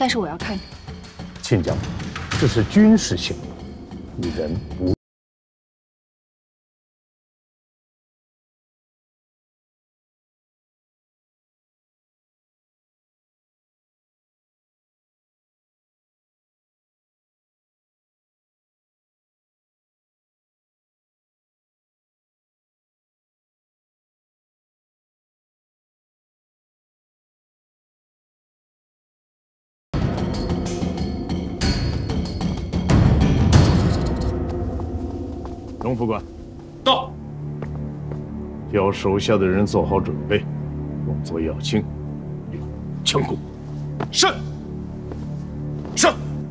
但是我要看着。 亲家公，这是军事行动，你人不。 龙副官， 到。 叫手下的人做好准备，工作要轻，要强攻。 是。是。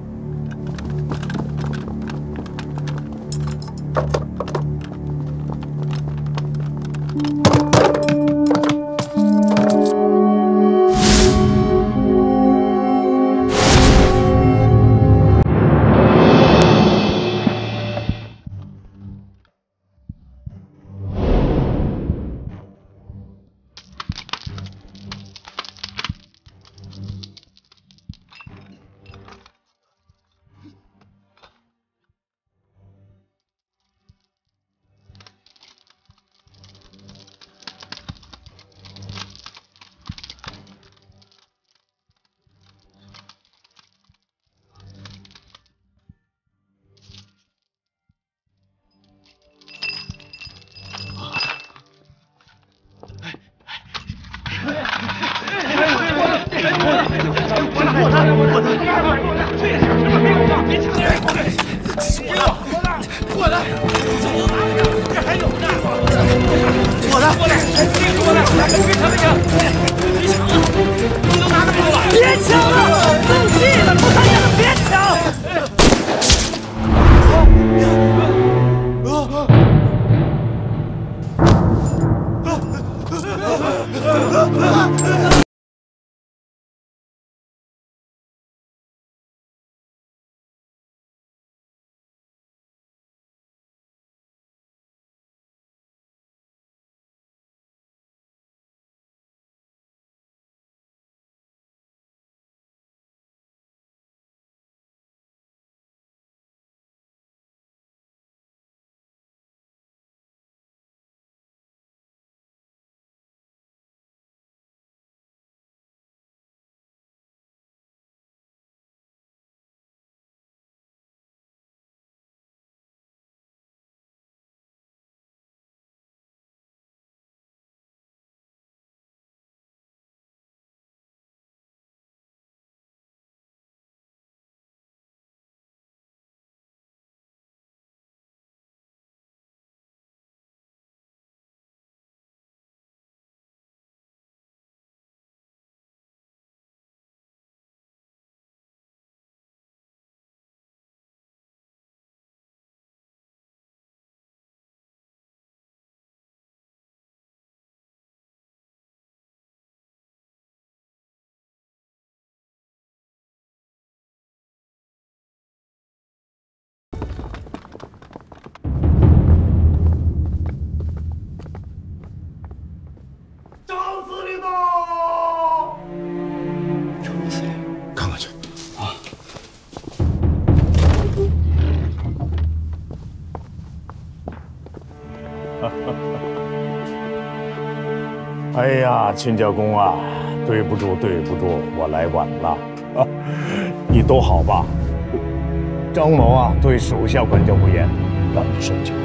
哎呀，亲家公啊，对不住，对不住，我来晚了。啊，你都好吧？张某啊，对手下管教不严，让你受惊了。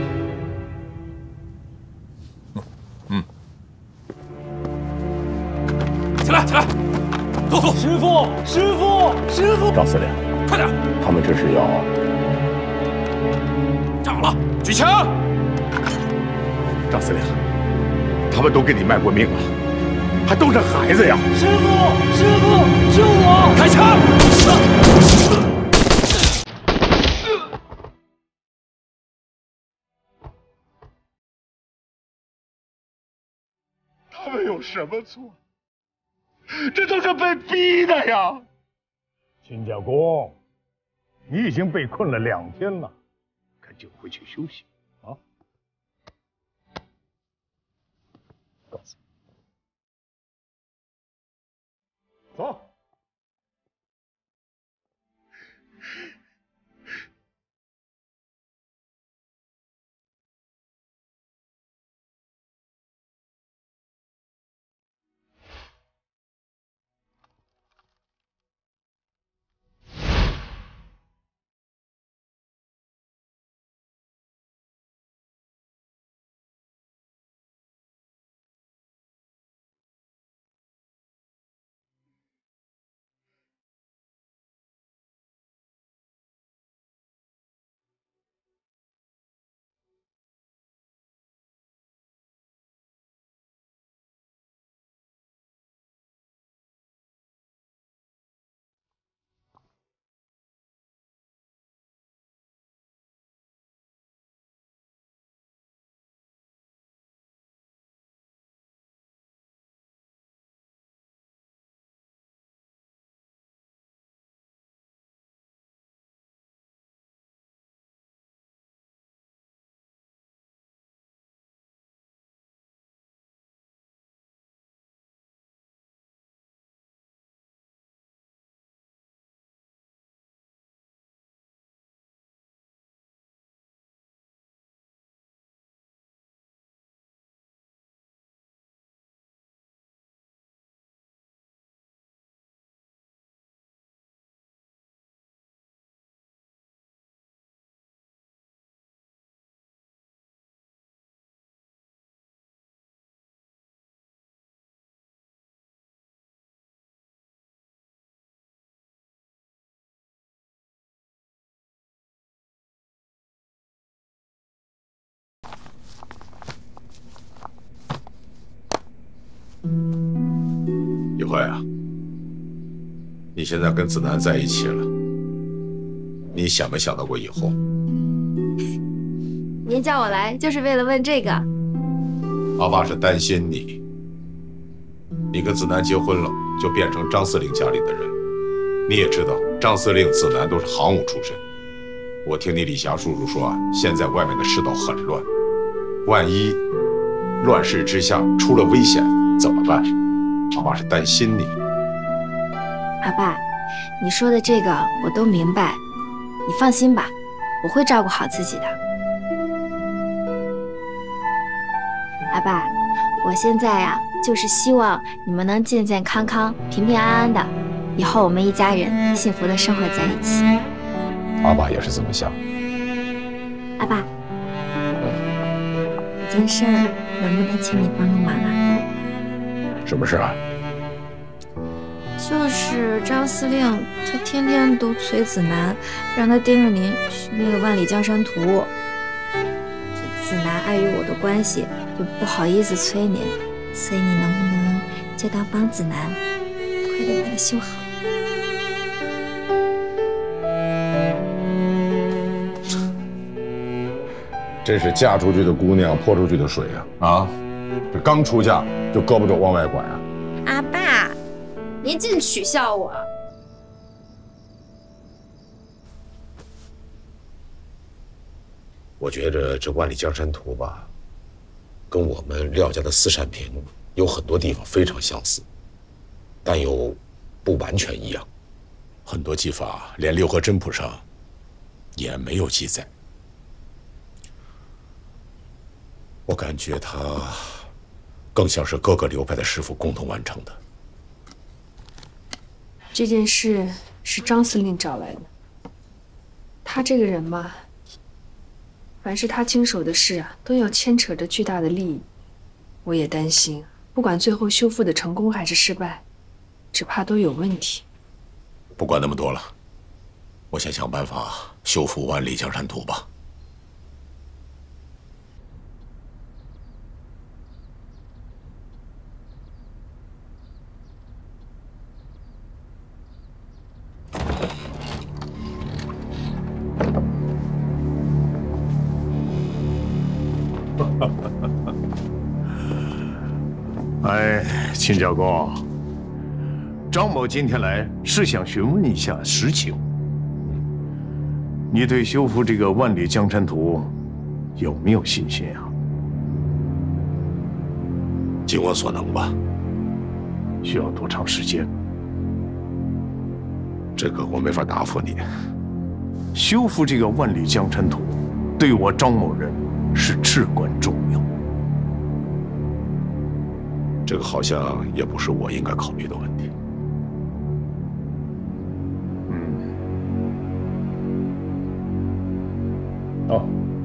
起来，起来，走走。 师傅，师傅，师傅！ 张司令， 快点！ 他们这是要站好了，举枪！ 张司令，他们都给你卖过命了，还都是孩子呀！ 师傅，师傅，救我！ 开枪！ 他们有什么错？这都是被逼的呀！秦家公，你已经被困了2天了，赶紧回去休息啊！告辞。走。 快啊！你现在跟子楠在一起了，你想没想到过以后？ 您叫我来就是为了问这个。 阿爸是担心你，你跟子楠结婚了，就变成张司令家里的人。你也知道，张司令、子楠都是行伍出身。我听你李霞叔叔说啊，现在外面的世道很乱，万一乱世之下出了危险怎么办？阿爸是担心你。 阿爸，你说的这个我都明白，你放心吧，我会照顾好自己的。阿爸，我现在呀，就是希望你们能健健康康、平平安安的，以后我们一家人幸福的生活在一起。 阿爸也是这么想。 阿爸，有件事能不能请你帮个忙啊？ 什么事啊？ 就是张司令，他天天都催子楠，让他盯着您学那个《万里江山图》。子楠碍于我的关系，就不好意思催您，所以你能不能就当帮子楠，快点把它修好？ 真是嫁出去的姑娘泼出去的水啊！啊，这刚出嫁就胳膊肘往外拐啊！ 阿爸，您净取笑我。 我觉着这《万里江山图》吧，跟我们廖家的四扇屏有很多地方非常相似，但又不完全一样。很多技法连六合真谱上也没有记载。我感觉它更像是各个流派的师傅共同完成的。 这件事是张司令找来的。他这个人嘛，凡是他经手的事啊，都要牵扯着巨大的利益。我也担心，不管最后修复的成功还是失败，只怕都有问题。 不管那么多了，我先想办法修复《万里江山图》吧。 哎，秦教公，张某今天来是想询问一下实情。你对修复这个《万里江山图》有没有信心啊？ 尽我所能吧。 需要多长时间？ 这个我没法答复你。 修复这个《万里江山图》，对我张某人是至关重要。 这个好像也不是我应该考虑的问题。 哦，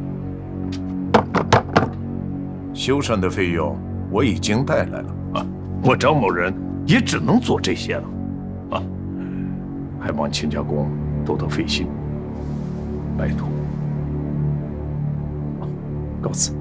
修缮的费用我已经带来了啊，我张某人也只能做这些了啊，还望秦家公多多费心，拜托。告辞。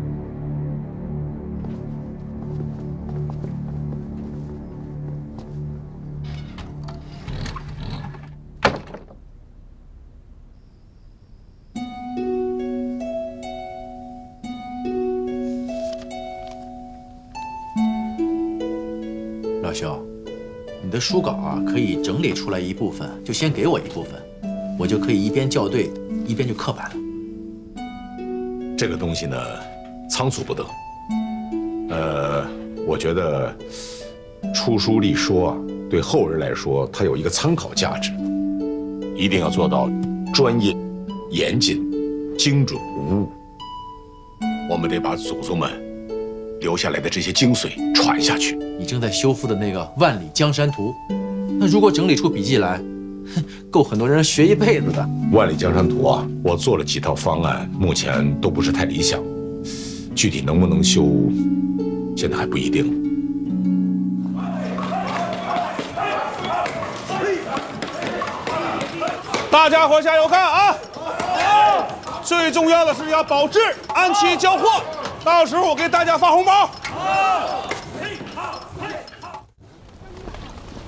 老兄，你的书稿啊，可以整理出来一部分，就先给我一部分，我就可以一边校对，一边就刻板了。 这个东西呢，仓促不得。我觉得出书立说啊，对后人来说，它有一个参考价值，一定要做到专业、严谨、精准无误。我们得把祖宗们留下来的这些精髓传下去。 你正在修复的那个《万里江山图》，那如果整理出笔记来，够很多人学一辈子的。 《万里江山图》啊，我做了几套方案，目前都不是太理想，具体能不能修，现在还不一定。 大家伙加油看啊！最重要的是要保质，按期交货。到时候我给大家发红包。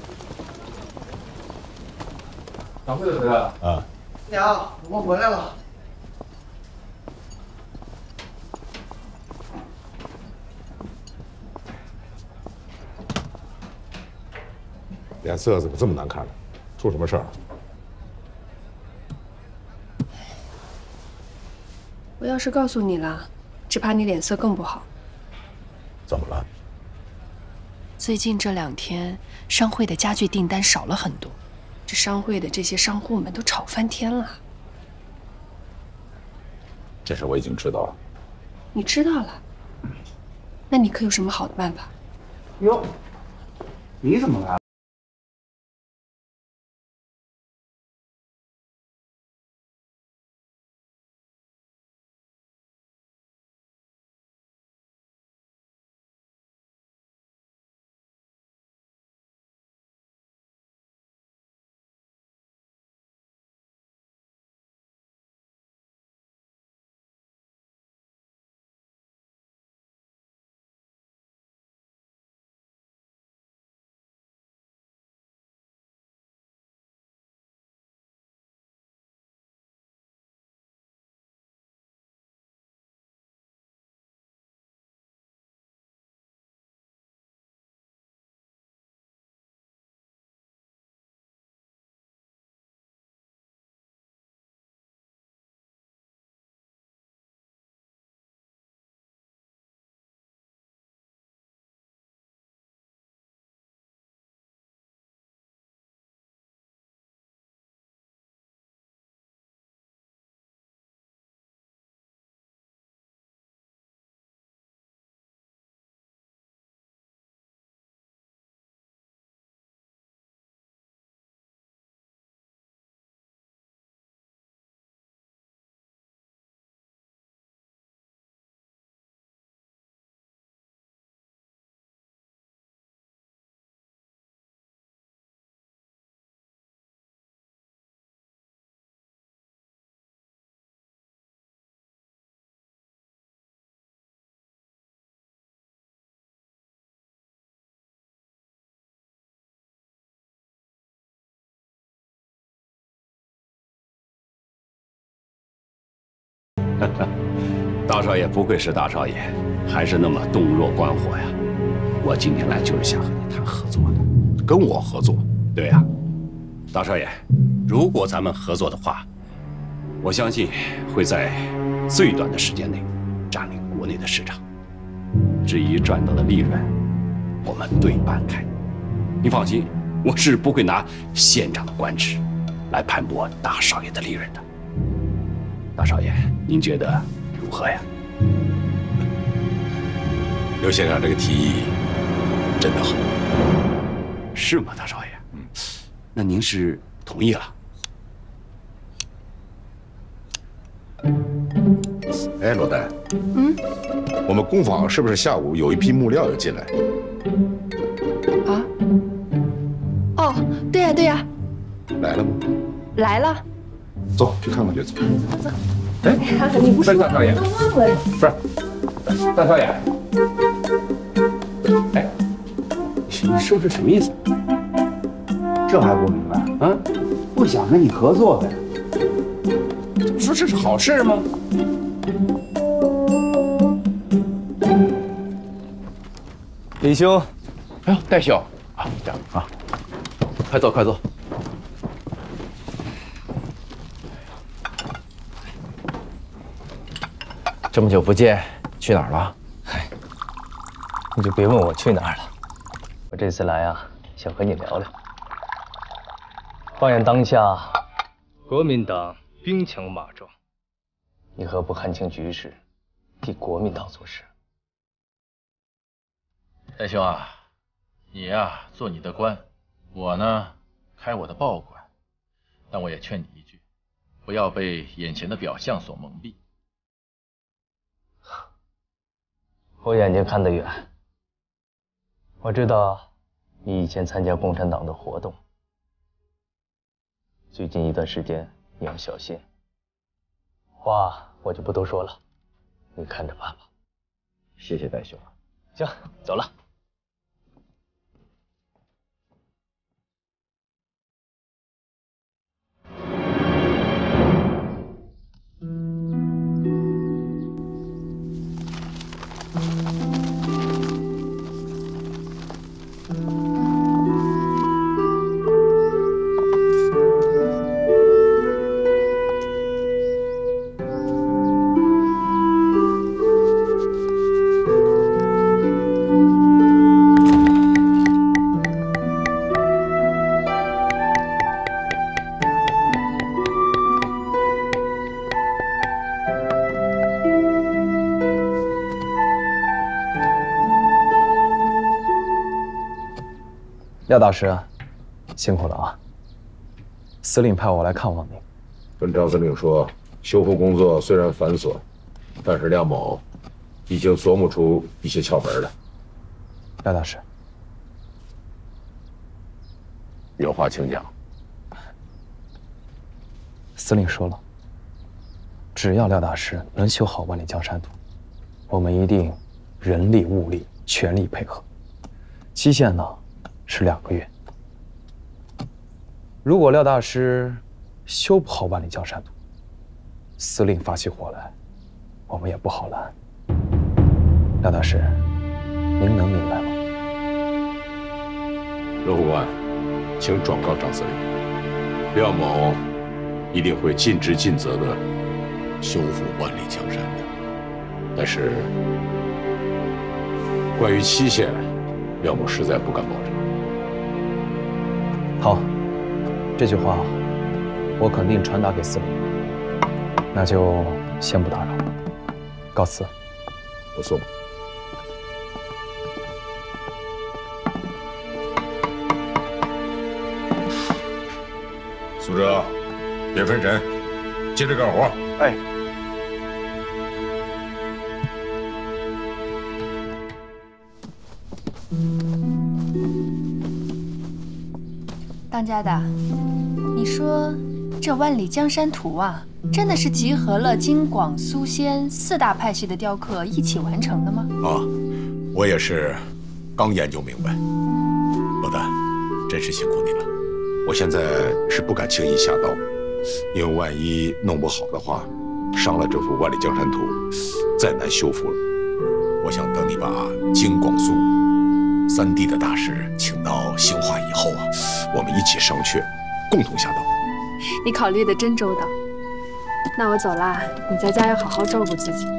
掌柜的回来了。 啊， 娘，我们回来了。 脸色怎么这么难看呢？出什么事儿？ 我要是告诉你了，只怕你脸色更不好。 怎么了？ 最近这2天，商会的家具订单少了很多，这商会的这些商户们都吵翻天了。 这事我已经知道了。 你知道了？那你可有什么好的办法？ 哟，你怎么来了？ 大少爷不愧是大少爷，还是那么洞若观火呀！我今天来就是想和你谈合作的。 跟我合作？ 对呀，大少爷，如果咱们合作的话，我相信会在最短的时间内占领国内的市场。至于赚到的利润，我们对半开。你放心，我是不会拿县长的官职来盘剥大少爷的利润的。大少爷，您觉得如何呀？ 刘县长这个提议真的好， 是吗，大少爷？那您是同意了？ 哎，罗丹，我们工坊是不是下午有一批木料要进来？ 啊？哦，对呀对呀， 来了吗？ 来了。 走，去看看去。走。 走。 哎， 你不说大少爷， 都忘了。 不是，大少爷，哎，你说这什么意思？ 这还不明白啊？ 不想跟你合作呗？ 不说这是好事吗？ 李兄， 哎呦，戴兄啊，这样啊，快坐，快坐。这么久不见，去哪儿了？ 嗨，你就别问我去哪儿了。我这次来啊，想和你聊聊。放眼当下，国民党兵强马壮，你何不看清局势，替国民党做事？ 戴兄啊，你呀做你的官，我呢开我的报馆，但我也劝你一句，不要被眼前的表象所蒙蔽。 我眼睛看得远，我知道你以前参加共产党的活动，最近一段时间你要小心。话我就不多说了，你看着办吧。 谢谢戴兄。 行，走了。 廖大师，辛苦了啊！司令派我来看望您， 跟张司令说，修复工作虽然繁琐，但是廖某已经琢磨出一些窍门了。 廖大师， 有话请讲。 司令说了，只要廖大师能修好万里江山图，我们一定人力物力全力配合。期限呢是2个月。如果廖大师修不好万里江山图，司令发起火来，我们也不好拦。廖大师，您能明白吗？ 任副官，请转告张司令，廖某一定会尽职尽责的修复万里江山的。但是关于期限，廖某实在不敢保证。 好，这句话我肯定传达给司令。那就先不打扰，告辞。 不送。苏哲，别分神，接着干活。 哎。 当家的，你说这《万里江山图》啊，真的是集合了金、广、苏、仙4大派系的雕刻一起完成的吗？ 啊，我也是刚研究明白。老旦，真是辛苦你了。我现在是不敢轻易下刀，因为万一弄不好的话，伤了这幅《万里江山图》，再难修复了。我想等你把金、广、苏3地的大师请到兴化以后啊，我们一起商榷，共同下刀。 你考虑的真周到。那我走啦，你在家要好好照顾自己。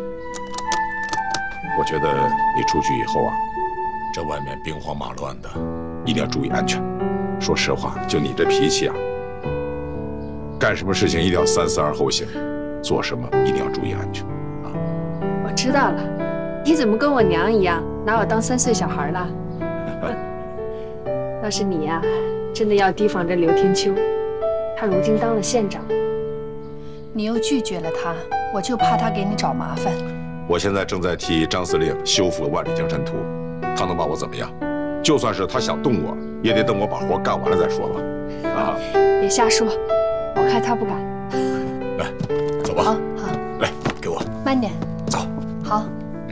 我觉得你出去以后啊，这外面兵荒马乱的，一定要注意安全。说实话，就你这脾气啊，干什么事情一定要3思而后行，做什么一定要注意安全啊。 我知道了，你怎么跟我娘一样，拿我当3岁小孩了？要是你呀，真的要提防着刘天秋，他如今当了县长，你又拒绝了他，我就怕他给你找麻烦。 我现在正在替张司令修复万里江山图，他能把我怎么样？就算是他想动我，也得等我把活干完了再说吧。啊！ 别瞎说，我看他不敢。 来，走吧。 好， 来，给我。 慢点。 走。 好。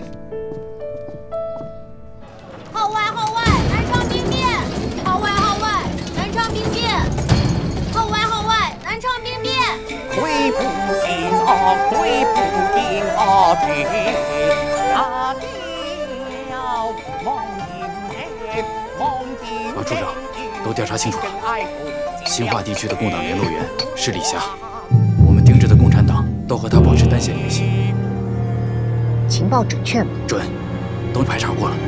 号外号外，南昌兵变！号外号外，南昌兵变！号外号外，南昌兵变！ 推不停啊，推不停啊，停啊停了，望定望定。 处长，都调查清楚了，兴化地区的共党联络员是李霞，我们盯着的共产党都和他保持单线联系。 情报准确吗？ 准，都排查过了。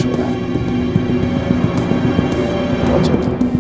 手段。 抱歉。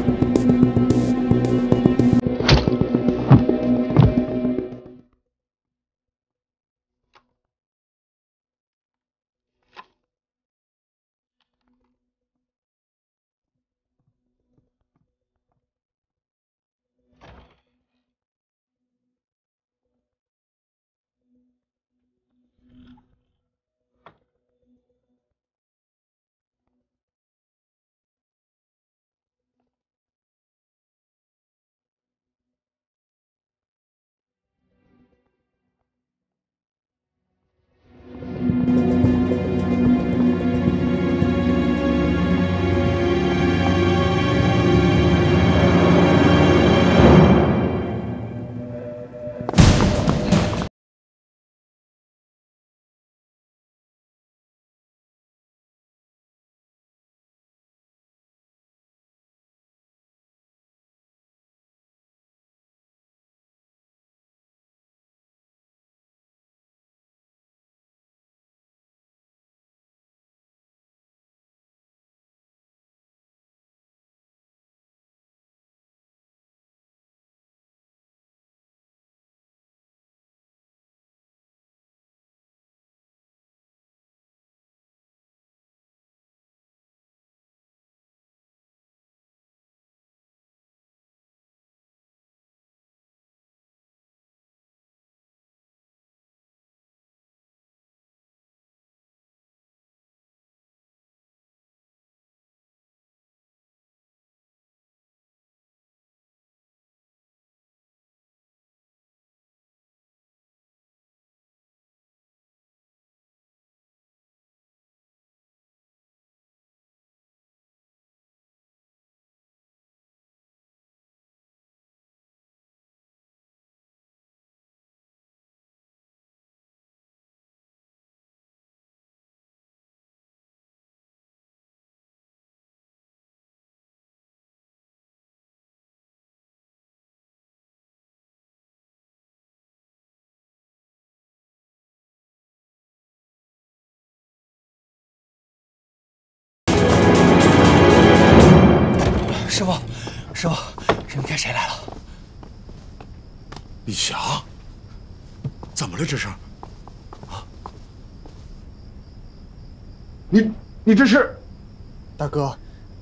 师傅，师傅，人看谁来了？ 李霞，怎么了这是？啊？你这是？ 大哥。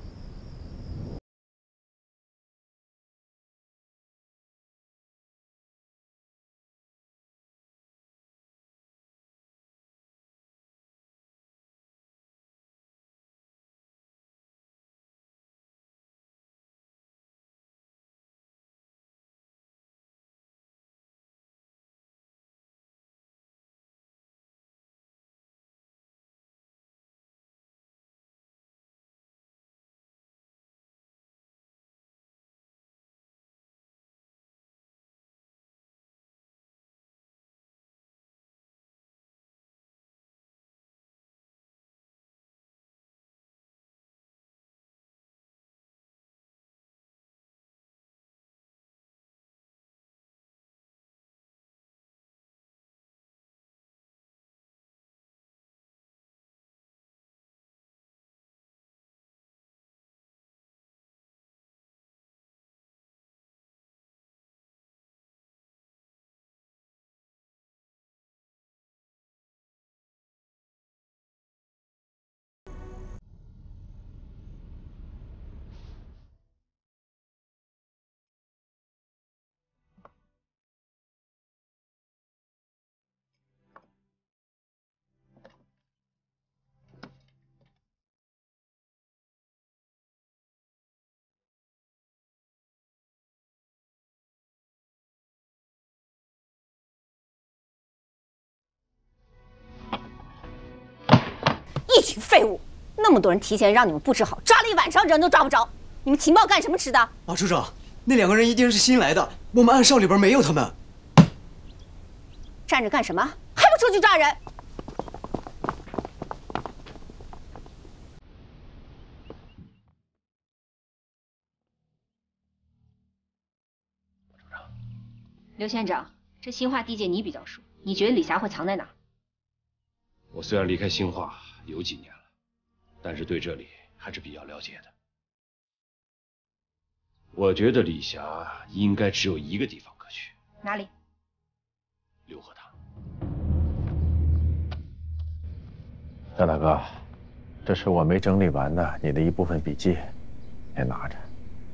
一群废物！那么多人提前让你们布置好，抓了一晚上人都抓不着，你们情报干什么吃的？ 马处长，那2个人一定是新来的，我们暗哨里边没有他们。 站着干什么？还不出去抓人！ 刘县长，这新化地界你比较熟，你觉得李霞会藏在哪？ 我虽然离开兴化有几年了， 但是对这里还是比较了解的。我觉得李霞应该只有一个地方可去， 哪里？ 六合堂。 张大哥，这是我没整理完的你的一部分笔记，先拿着。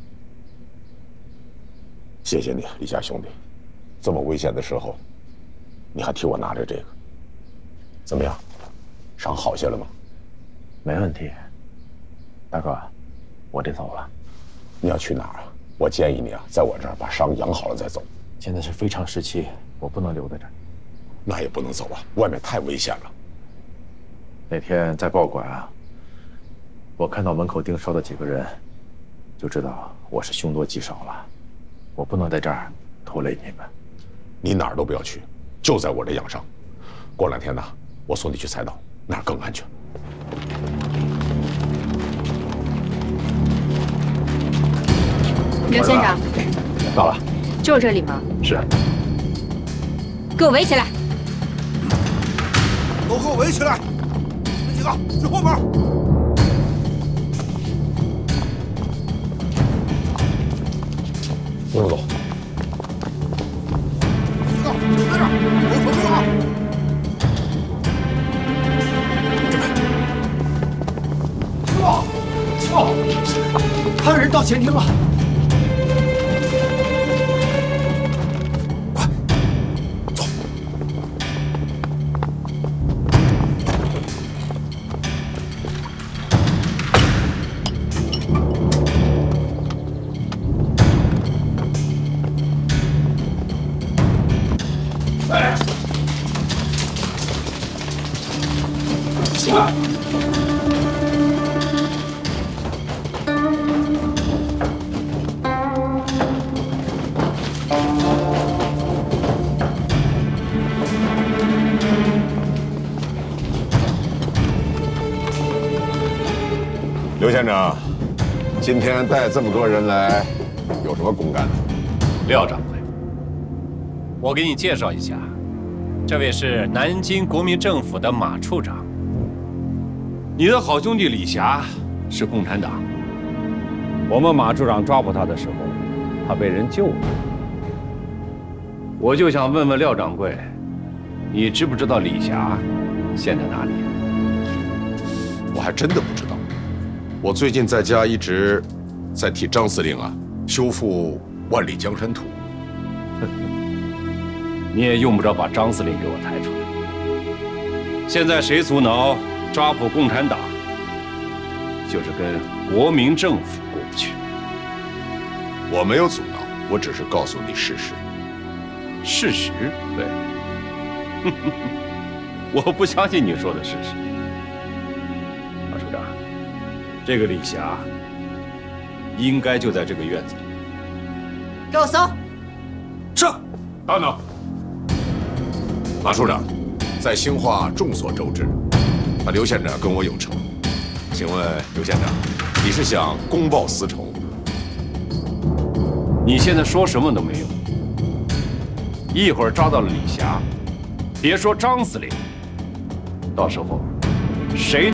谢谢你，李霞兄弟，这么危险的时候，你还替我拿着这个，怎么样？伤好些了吗？ 没问题。大哥，我得走了。 你要去哪儿啊？我建议你啊，在我这儿把伤养好了再走。 现在是非常时期，我不能留在这儿。 那也不能走啊，外面太危险了。 那天在报馆啊，我看到门口盯梢的几个人，就知道我是凶多吉少了。我不能在这儿拖累你们。 你哪儿都不要去，就在我这养伤。过2天呢，我送你去菜岛，那儿更安全。 刘县长， 到了。 就这里吗？ 是。 给我围起来！ 都给我围起来！那几个去后面。 不用走。 几个在这儿，我守住啊！ 还有人到前厅了。 刘县长，今天带这么多人来，有什么公干？ 廖掌柜，我给你介绍一下，这位是南京国民政府的马处长。你的好兄弟李霞是共产党。我们马处长抓捕他的时候，他被人救了。我就想问问廖掌柜，你知不知道李霞现在哪里？ 我还真的不知道。我最近在家一直在替张司令啊修复万里江山图。 你也用不着把张司令给我抬出来。现在谁阻挠抓捕共产党，就是跟国民政府过不去。 我没有阻挠，我只是告诉你事实。 事实？ 对。 我不相信你说的事实。马处长，这个李霞应该就在这个院子里。 给我搜。 是。等等。马处长，在兴化众所周知，刘县长跟我有仇。请问刘县长，你是想公报私仇？ 你现在说什么都没用。一会儿抓到了李霞，别说张司令，到时候谁？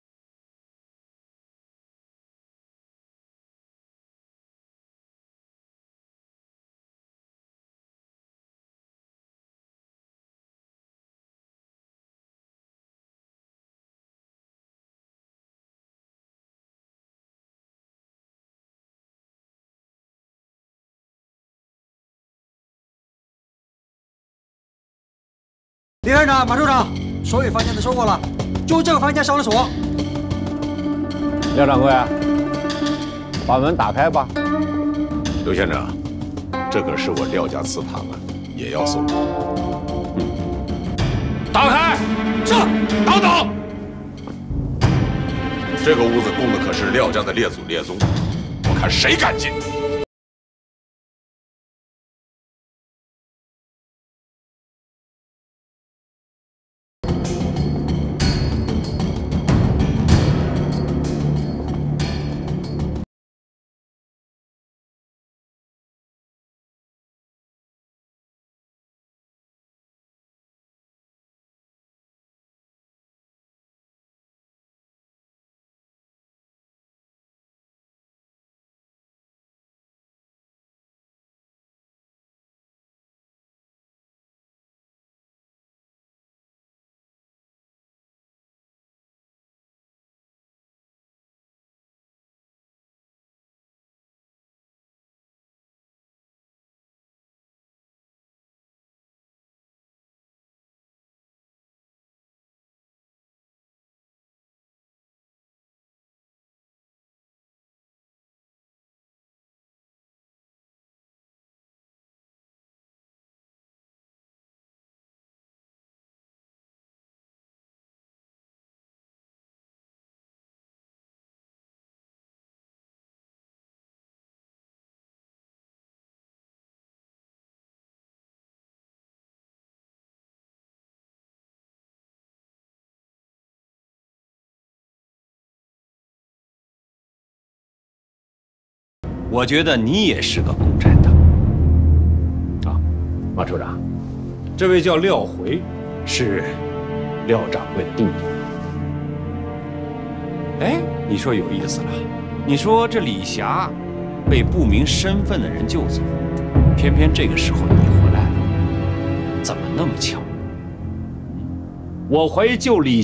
李院长、马处长，所有房间都收过了，就这个房间上了锁。 廖掌柜，把门打开吧。 刘县长，这可是我廖家祠堂啊，也要搜。 打开！ 是。等等，这个屋子供的可是廖家的列祖列宗，我看谁敢进。 我觉得你也是个共产党。啊，马处长，这位叫廖回，是廖掌柜的弟弟。哎，你说有意思了，你说这李霞被不明身份的人救走，偏偏这个时候你回来了，怎么那么巧？我怀疑救李。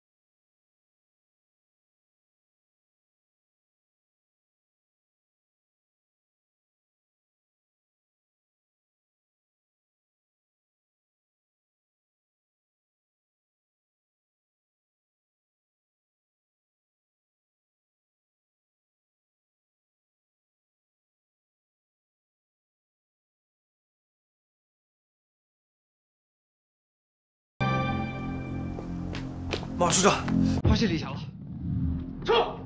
马处长，发现李霞了，撤！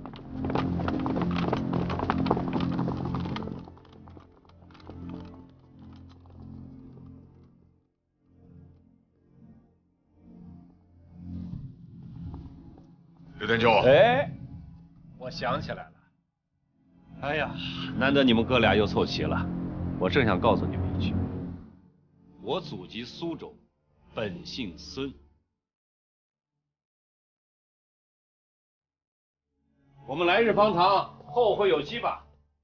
刘天秋， 哎，我想起来了。哎呀，难得你们哥俩又凑齐了，我正想告诉你们一句，我祖籍苏州，本姓孙。 我们来日方长，后会有期吧。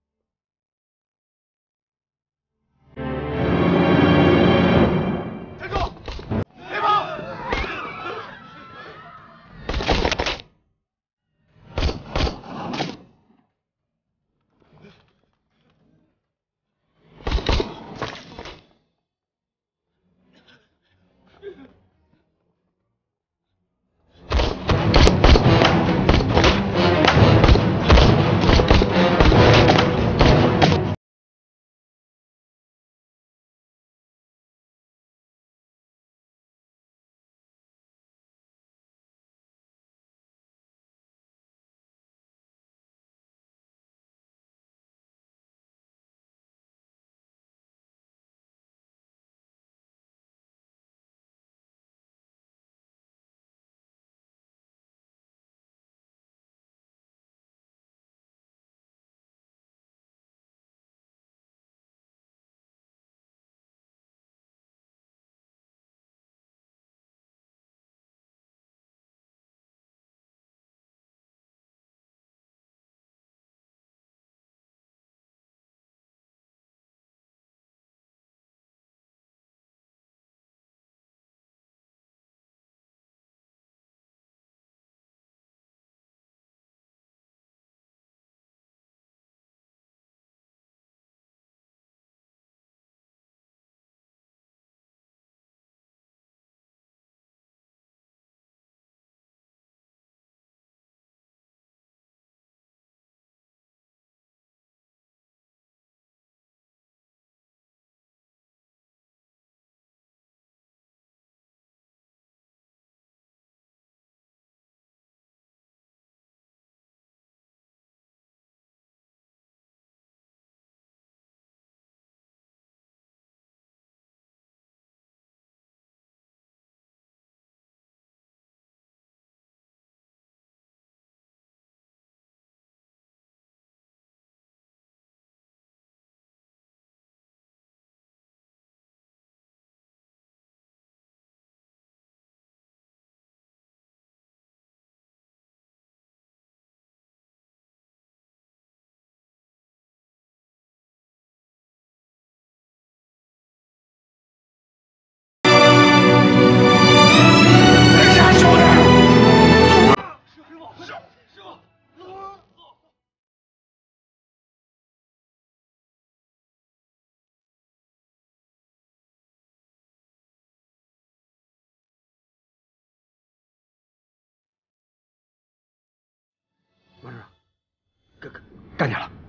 站住！别跑！ 干掉了。